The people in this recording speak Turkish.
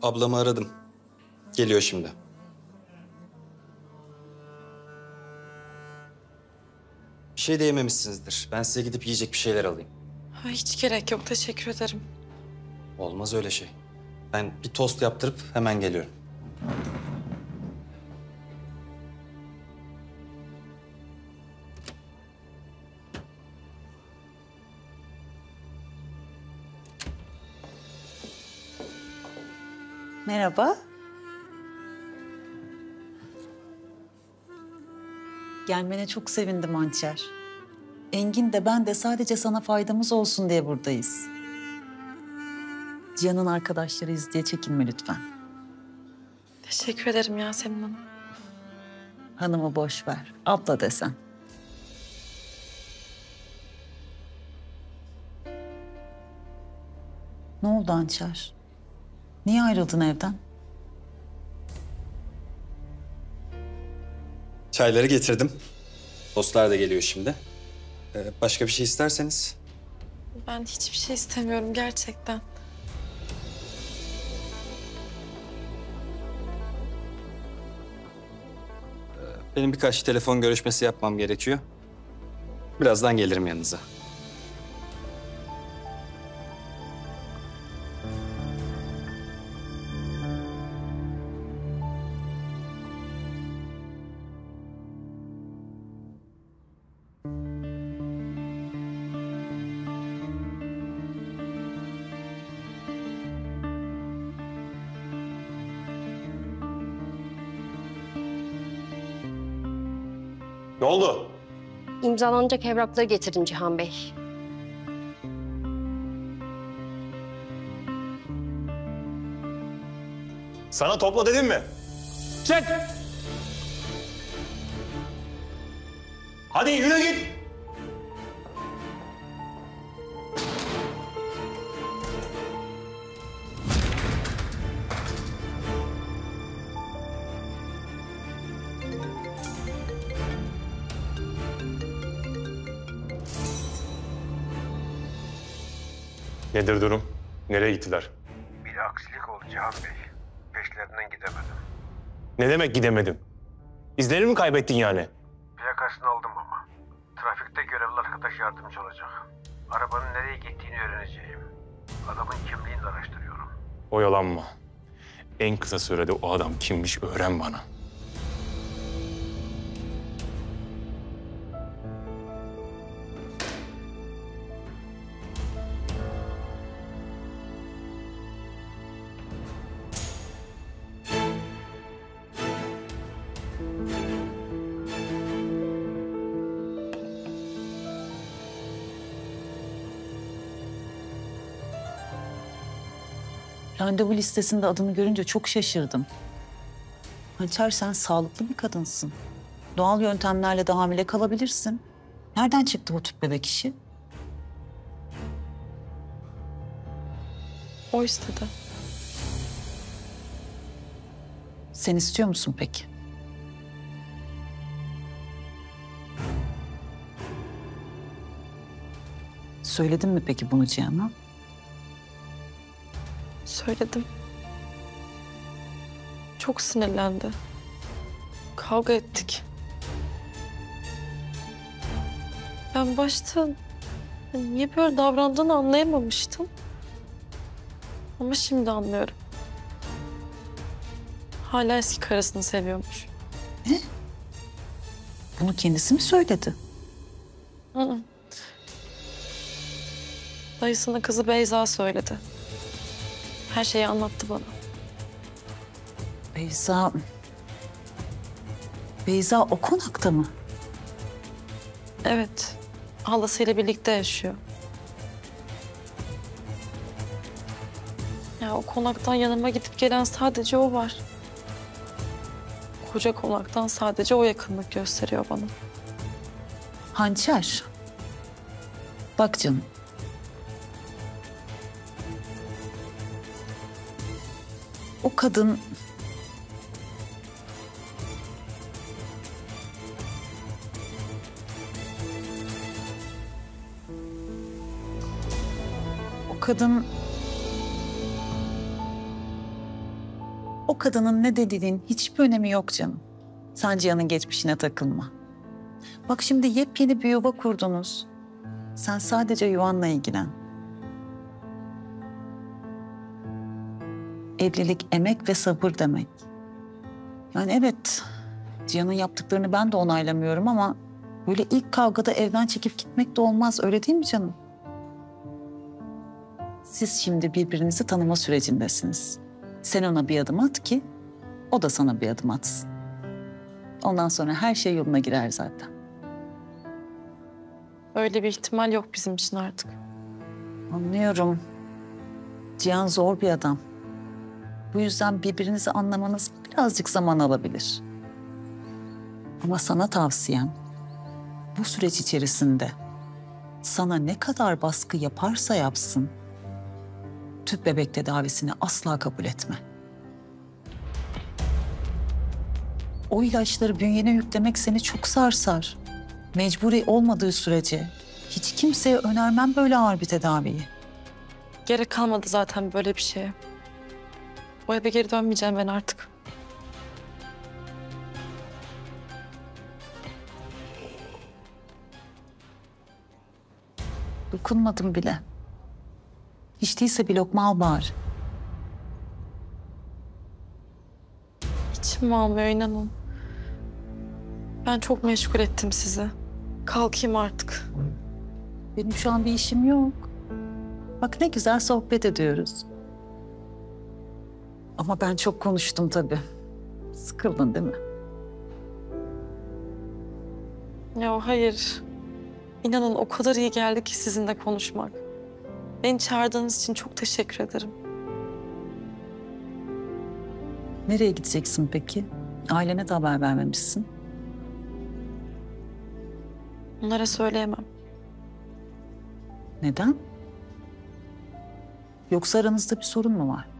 Ablamı aradım. Geliyor şimdi. Bir şey de yememişsinizdir. Ben size gidip yiyecek bir şeyler alayım. Ha, hiç gerek yok. Teşekkür ederim. Olmaz öyle şey. Ben bir tost yaptırıp hemen geliyorum. Merhaba. Gelmene çok sevindim Hançer. Engin de ben de sadece sana faydamız olsun diye buradayız. Cihan'ın arkadaşlarıyız diye çekinme lütfen. Teşekkür ederim Yasemin Hanım. Hanımı boş ver. Abla desen. Ne oldu Hançer? Niye ayrıldın evden? Çayları getirdim. Tostlar da geliyor şimdi. Başka bir şey isterseniz. Ben hiçbir şey istemiyorum gerçekten. Benim birkaç telefon görüşmesi yapmam gerekiyor. Birazdan gelirim yanınıza. Ne oldu? İmzalanacak evrakları getirdim Cihan Bey. Sana topla dedim mi? Çek! Hadi yürü git! Nedir durum? Nereye gittiler? Bir aksilik oldu Cihan Bey. Peşlerinden gidemedim. Ne demek gidemedim? İzlerini mi kaybettin yani? Plakasını aldım ama. Trafikte görevli arkadaş yardımcı olacak. Arabanın nereye gittiğini öğreneceğim. Adamın kimliğini de araştırıyorum. Oyalanma. En kısa sürede o adam kimmiş öğren bana. Randevu listesinde adını görünce çok şaşırdım. Hançer, sen sağlıklı bir kadınsın. Doğal yöntemlerle de hamile kalabilirsin. Nereden çıktı o tüp bebek işi? O istedi. Sen istiyor musun peki? Söyledin mi peki bunu Cihan'a? Söyledim. Çok sinirlendi. Kavga ettik. Ben başta niye böyle davrandığını anlayamamıştım. Ama şimdi anlıyorum. Hala eski karısını seviyormuş. Ne? Bunu kendisi mi söyledi? Hı. Dayısının kızı Beyza söyledi. Her şeyi anlattı bana. Beyza... Beyza o konakta mı? Evet. Halasıyla birlikte yaşıyor. Ya o konaktan yanıma gidip gelen sadece o var. Koca konaktan sadece o yakınlık gösteriyor bana. Hançer. Bak canım. O kadın... O kadın... o kadının ne dediğinin hiçbir önemi yok canım. Sen Cihan'ın geçmişine takılma. Bak şimdi yepyeni bir yuva kurdunuz. Sen sadece yuvanla ilgilen. Evlilik emek ve sabır demek. Yani evet, Cihan'ın yaptıklarını ben de onaylamıyorum ama böyle ilk kavgada evden çekip gitmek de olmaz, öyle değil mi canım? Siz şimdi birbirinizi tanıma sürecindesiniz. Sen ona bir adım at ki o da sana bir adım atsın. Ondan sonra her şey yoluna girer zaten. Öyle bir ihtimal yok bizim için artık. Anlıyorum. Cihan zor bir adam. Bu yüzden birbirinizi anlamanız birazcık zaman alabilir. Ama sana tavsiyem bu süreç içerisinde sana ne kadar baskı yaparsa yapsın tüp bebek tedavisini asla kabul etme. O ilaçları bünyene yüklemek seni çok sarsar. Mecburi olmadığı sürece hiç kimseye önermem böyle ağır bir tedaviyi. Gerek kalmadı zaten böyle bir şeye. O eve geri dönmeyeceğim ben artık. Dokunmadım bile. Hiç değilse bir lokma al bari. İçim almıyor inanın. Ben çok meşgul ettim sizi. Kalkayım artık. Benim şu an bir işim yok. Bak ne güzel sohbet ediyoruz. Ama ben çok konuştum tabii. Sıkıldın değil mi? Ya hayır. İnanın o kadar iyi geldi ki sizinle konuşmak. Beni çağırdığınız için çok teşekkür ederim. Nereye gideceksin peki? Ailene de haber vermemişsin. Onlara söyleyemem. Neden? Yoksa aranızda bir sorun mu var?